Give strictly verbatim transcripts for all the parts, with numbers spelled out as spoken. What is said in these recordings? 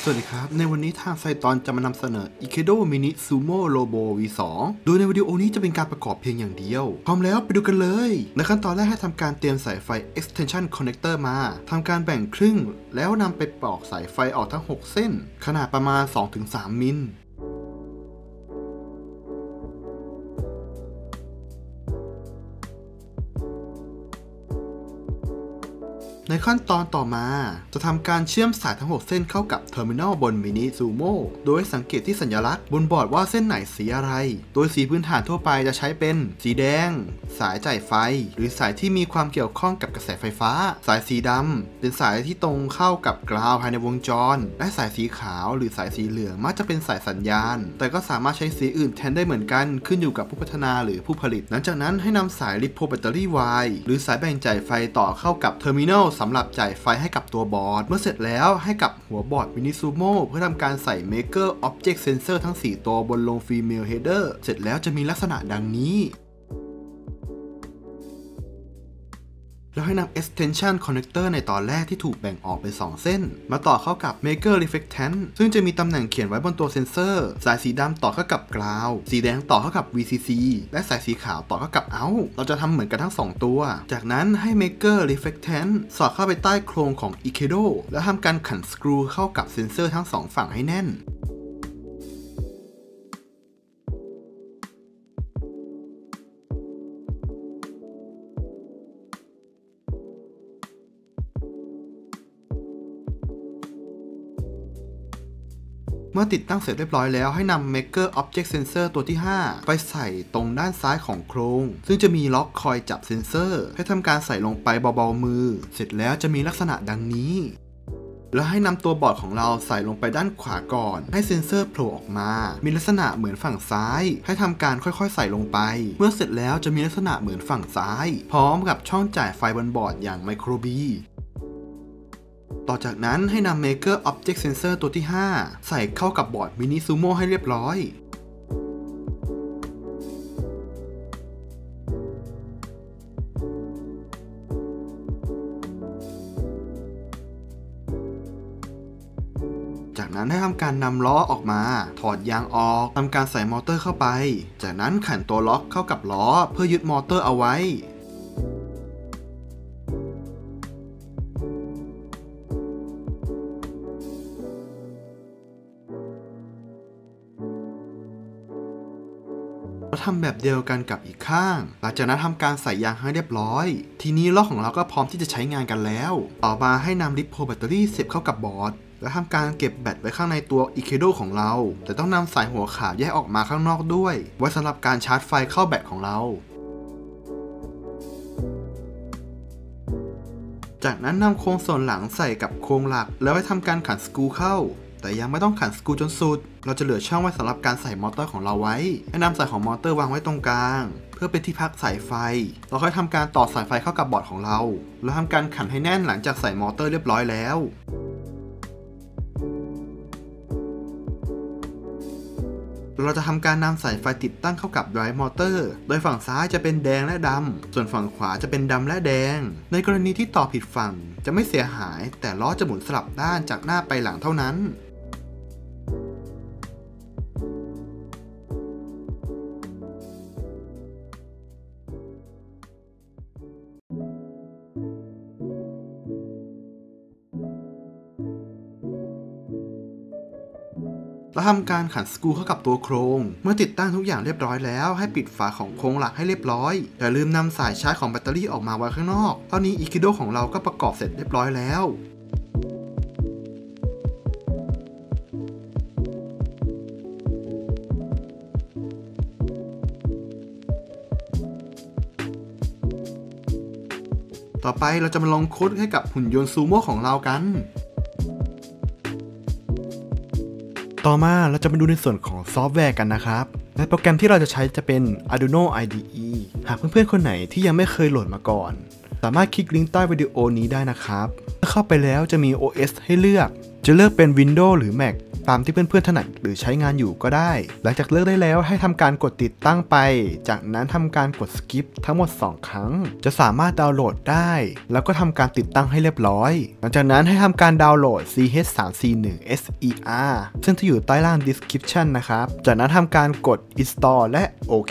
สวัสดีครับในวันนี้ทางไซตอนจะมานำเสนอ Ikedo Mini Sumo Robo วี สอง โดยในวิดีโอนี้จะเป็นการประกอบเพียงอย่างเดียวพร้อมแล้วไปดูกันเลยในขั้นตอนแรกให้ทำการเตรียมสายไฟ extension connector มาทำการแบ่งครึ่งแล้วนำไปปอกสายไฟออกทั้งหกเส้นขนาดประมาณ สองถึงสาม มิลในขั้นตอนต่อมาจะทำการเชื่อมสายทั้งหกเส้นเข้ากับเทอร์มินอลบน Mini Sumo โดยสังเกตที่สัญลักษณ์บนบอร์ดว่าเส้นไหนสีอะไรโดยสีพื้นฐานทั่วไปจะใช้เป็นสีแดงสายจ่ายไฟหรือสายที่มีความเกี่ยวข้องกับกระแสไฟฟ้าสายสีดำเป็นสายที่ตรงเข้ากับกราวภายในวงจรและสายสีขาวหรือสายสีเหลืองมักจะเป็นสายสัญญาณแต่ก็สามารถใช้สีอื่นแทนได้เหมือนกันขึ้นอยู่กับผู้พัฒนาหรือผู้ผลิตหลังจากนั้นให้นำสายลิโพแบตเตอรี่ Y หรือสายแบ่งจ่ายไฟต่อเข้ากับเทอร์มินอลสำหรับจ่ายไฟให้กับตัวบอร์ดเมื่อเสร็จแล้วให้กับหัวบอร์ด Mini Sumo เพื่อทำการใส่ Maker Object Sensor ทั้งสี่ตัวบนลง Female Header เสร็จแล้วจะมีลักษณะดังนี้แล้วให้นำ extension connector ในตอนแรกที่ถูกแบ่งออกเป็นสองเส้นมาต่อเข้ากับ Maker Reflectant ซึ่งจะมีตำแหน่งเขียนไว้บนตัวเซนเซอร์สายสีดำต่อเข้ากับ Ground สีแดงต่อเข้ากับ วี ซี ซี และสายสีขาวต่อเข้ากับ Out เราจะทำเหมือนกันทั้งสองตัวจากนั้นให้ Maker Reflectant สอดเข้าไปใต้โครงของ Ikedo แล้วทำการขันสกรูเข้ากับเซนเซอร์ทั้งสองฝั่งให้แน่นเมื่อติดตั้งเสร็จเรียบร้อยแล้วให้นำ Maker Object Sensor ตัวที่ห้าไปใส่ตรงด้านซ้ายของโครงซึ่งจะมีล็อกคอยจับเซนเซอร์ให้ทำการใส่ลงไปเบาๆมือเสร็จแล้วจะมีลักษณะดังนี้แล้วให้นำตัวบอร์ดของเราใส่ลงไปด้านขวาก่อนให้เซนเซอร์โผล่ออกมามีลักษณะเหมือนฝั่งซ้ายให้ทำการค่อยๆใส่ลงไปเมื่อเสร็จแล้วจะมีลักษณะเหมือนฝั่งซ้ายพร้อมกับช่องจ่ายไฟบนบอร์ดอย่าง Micro Bต่อจากนั้นให้นำ Maker Object Sensor ตัวที่ห้าใส่เข้ากับบอร์ด Mini Sumo ให้เรียบร้อยจากนั้นให้ทำการนำล้อออกมาถอดยางออกทำการใส่มอเตอร์เข้าไปจากนั้นขันตัวล็อกเข้ากับล้อเพื่อยึดมอเตอร์เอาไว้ทำแบบเดียวกันกับอีกข้างหลังจากนั้นทำการใส่ยางให้เรียบร้อยทีนี้ล้อของเราก็พร้อมที่จะใช้งานกันแล้วต่อมาให้นำลิโพแบตเตอรี่เสียบเข้ากับบอร์ดและทำการเก็บแบตไว้ข้างในตัว Ikedo ของเราแต่ต้องนำสายหัวขาดแยกออกมาข้างนอกด้วยไว้สำหรับการชาร์จไฟเข้าแบตของเราจากนั้นนำโครงส่วนหลังใส่กับโครงหลักแล้วให้ทำการขันสกรูเข้าแต่ยังไม่ต้องขันสกรูจนสุดเราจะเหลือช่องไว้สำหรับการใส่มอเตอร์ของเราไว้ให้นำสายของมอเตอร์วางไว้ตรงกลางเพื่อเป็นที่พักสายไฟเราค่อยทำการต่อสายไฟเข้ากับบอร์ดของเราแล้วทำการขันให้แน่นหลังจากใส่มอเตอร์เรียบร้อยแล้วเราจะทำการนำสายไฟติดตั้งเข้ากับ Drive Motor โดยฝั่งซ้ายจะเป็นแดงและดำส่วนฝั่งขวาจะเป็นดำและแดงในกรณีที่ต่อผิดฝั่งจะไม่เสียหายแต่ล้อจะหมุนสลับด้านจากหน้าไปหลังเท่านั้นเราทำการขันสกรูเข้ากับตัวโครงเมื่อติดตั้งทุกอย่างเรียบร้อยแล้วให้ปิดฝาของโครงหลักให้เรียบร้อยอย่าลืมนำสายชาร์จของแบตเตอรี่ออกมาไว้ข้างนอกตอนนี้ Ikedo ของเราก็ประกอบเสร็จเรียบร้อยแล้วต่อไปเราจะมาลงโค้ดให้กับหุ่นยนต์ซูโม่ของเรากันต่อมาเราจะมาดูในส่วนของซอฟต์แวร์กันนะครับในโปรแกรมที่เราจะใช้จะเป็น Arduino ไอ ดี อี หากเพื่อนๆคนไหนที่ยังไม่เคยโหลดมาก่อนสามารถคลิกลิงก์ใต้วิดีโอนี้ได้นะครับเมื่อเข้าไปแล้วจะมี โอ เอส ให้เลือกจะเลือกเป็น Windows หรือ Mac ตามที่เพื่อนๆถนัดหรือใช้งานอยู่ก็ได้หลังจากเลือกได้แล้วให้ทำการกดติดตั้งไปจากนั้นทำการกด skip ทั้งหมดสองครั้งจะสามารถดาวน์โหลดได้แล้วก็ทำการติดตั้งให้เรียบร้อยหลังจากนั้นให้ทำการดาวน์โหลด ซี เอช สาม สี่ หนึ่ง เอส อี อาร์ ซึ่งจะอยู่ใต้ล่าง description นะครับจากนั้นทำการกด install และโอเค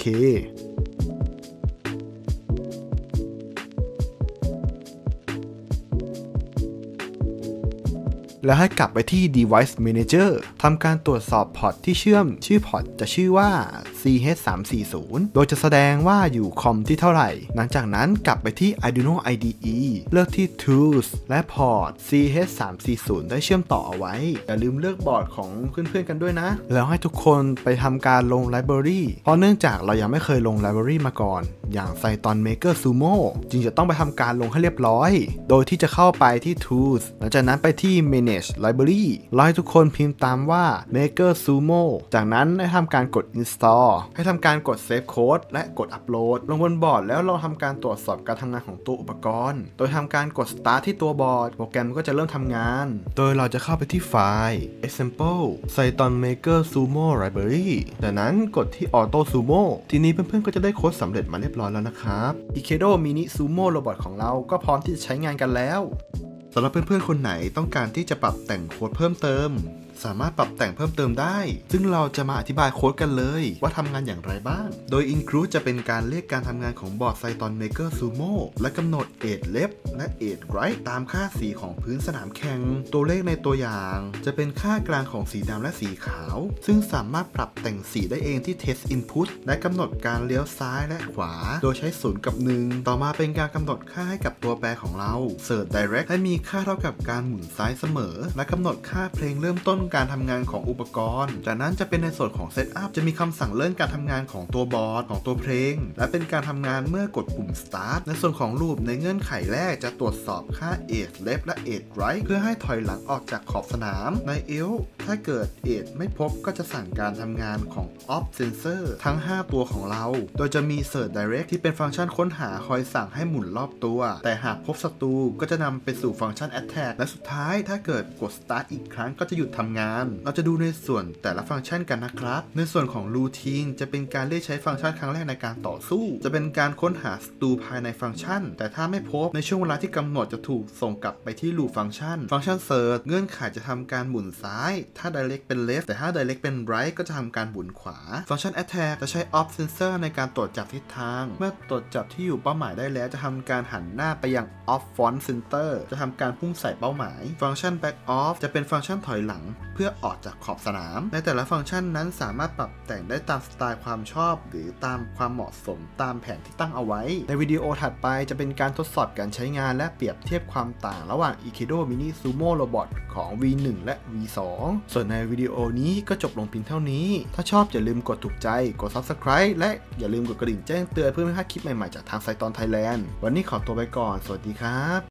แล้วให้กลับไปที่ Device Manager ทำการตรวจสอบพอร์ตที่เชื่อมชื่อพอร์ตจะชื่อว่า ซี เอช สาม สี่ ศูนย์ โดยจะแสดงว่าอยู่คอมที่เท่าไหร่หลังจากนั้นกลับไปที่ Arduino ไอ ดี อี เลือกที่ Tools และพอร์ต ซี เอช สาม สี่ ศูนย์ ได้เชื่อมต่อเอาไว้อย่าลืมเลือกบอร์ดของเพื่อนๆกันด้วยนะแล้วให้ทุกคนไปทำการลง Library เพราะเนื่องจากเรายังไม่เคยลง Library มาก่อนอย่าง Python Maker Sumo จึงจะต้องไปทำการลงให้เรียบร้อยโดยที่จะเข้าไปที่ Tools หลังจากนั้นไปที่ Manage Library รอให้ทุกคนพิมพ์ตามว่า Maker Sumo จากนั้นให้ทำการกด Install ให้ทำการกด Save Code และกด Upload ลงบนบอร์ดแล้วเราทำการตรวจสอบการทำงานของตัวอุปกรณ์โดยทำการกด Start ที่ตัวบอร์ดโปรแกรมก็จะเริ่มทำงานโดยเราจะเข้าไปที่ไฟล์ Example Python Maker Sumo Library จากนั้นกดที่ Auto Sumo ทีนี้เพื่อนๆก็จะได้โค้ดสำเร็จมาเรียบร้อยแล้วนะครับ Ikedo Mini Sumo Robot ของเราก็พร้อมที่จะใช้งานกันแล้วสำหรับเพื่อนๆคนไหนต้องการที่จะปรับแต่งโค้ดเพิ่มเติมสามารถปรับแต่งเพิ่มเติมได้ซึ่งเราจะมาอธิบายโค้ดกันเลยว่าทำงานอย่างไรบ้างโดย include จะเป็นการเรียกการทำงานของบอร์ด Python Maker Sumo และกำหนด Edge Left และ Edge Right ตามค่าสีของพื้นสนามแข่งตัวเลขในตัวอย่างจะเป็นค่ากลางของสีดำและสีขาวซึ่งสามารถปรับแต่งสีได้เองที่ Test Input และกำหนดการเลี้ยวซ้ายและขวาโดยใช้ศูนย์กับหนึ่งต่อมาเป็นการกำหนดค่าให้กับตัวแปรของเรา Search Direct ให้มีค่าเท่ากับการหมุนซ้ายเสมอและกำหนดค่าเพลงเริ่มต้นการทำงานของอุปกรณ์จากนั้นจะเป็นในส่วนของ Setup จะมีคำสั่งเริ่มการทำงานของตัวบอร์ดของตัวเพลงและเป็นการทำงานเมื่อกดปุ่ม Start ในส่วนของรูปในเงื่อนไขแรกจะตรวจสอบค่า Edge Left และ Edge Right เพื่อให้ถอยหลังออกจากขอบสนามใน Else ถ้าเกิด Edge ไม่พบก็จะสั่งการทำงานของ Off Sensor ทั้งห้าตัวของเราโดยจะมี Search Direct ที่เป็นฟังก์ชันค้นหาคอยสั่งให้หมุนรอบตัวแต่หากพบศัตรูก็จะนำไปสู่ฟังก์ชัน Attack และสุดท้ายถ้าเกิดกด Start อีกครั้งก็จะหยุดทำงานเราจะดูในส่วนแต่ละฟังก์ชันกันนะครับในส่วนของ Routine จะเป็นการเรียกใช้ฟังก์ชันครั้งแรกในการต่อสู้จะเป็นการค้นหาศัตรูภายในฟังก์ชันแต่ถ้าไม่พบในช่วงเวลาที่กำหนดจะถูกส่งกลับไปที่ Loop ฟังก์ชันฟังก์ชัน Search เงื่อนไขจะทำการหมุนซ้ายถ้า Direct เป็น Left แต่ถ้า Direct เป็น Right ก็จะทำการหมุนขวาฟังก์ชัน Attack จะใช้ Off Sensor ในการตรวจจับทิศทางเมื่อตรวจจับที่อยู่เป้าหมายได้แล้วจะทำการหันหน้าไปยัง Off Front Center จะทำการพุ่งใส่เป้าหมายฟังก์ชัน Back Off จะเป็นฟังก์ชันถอยหลังเพื่อออกจากขอบสนามในแต่ละฟังก์ชันนั้นสามารถปรับแต่งได้ตามสไตล์ความชอบหรือตามความเหมาะสมตามแผนที่ตั้งเอาไว้ในวิดีโอถัดไปจะเป็นการทดสอบการใช้งานและเปรียบเทียบความต่างระหว่าง Ikedo Mini Sumo Robot ของ วี หนึ่ง และ วี สอง ส่วนในวิดีโอนี้ก็จบลงเพียงเท่านี้ถ้าชอบอย่าลืมกดถูกใจกด Subscribe และอย่าลืมกดกระดิ่งแจ้งเตือนเพื่อไม่พลาดคลิปใหม่ๆจากทาง Python Thailand วันนี้ขอตัวไปก่อนสวัสดีครับ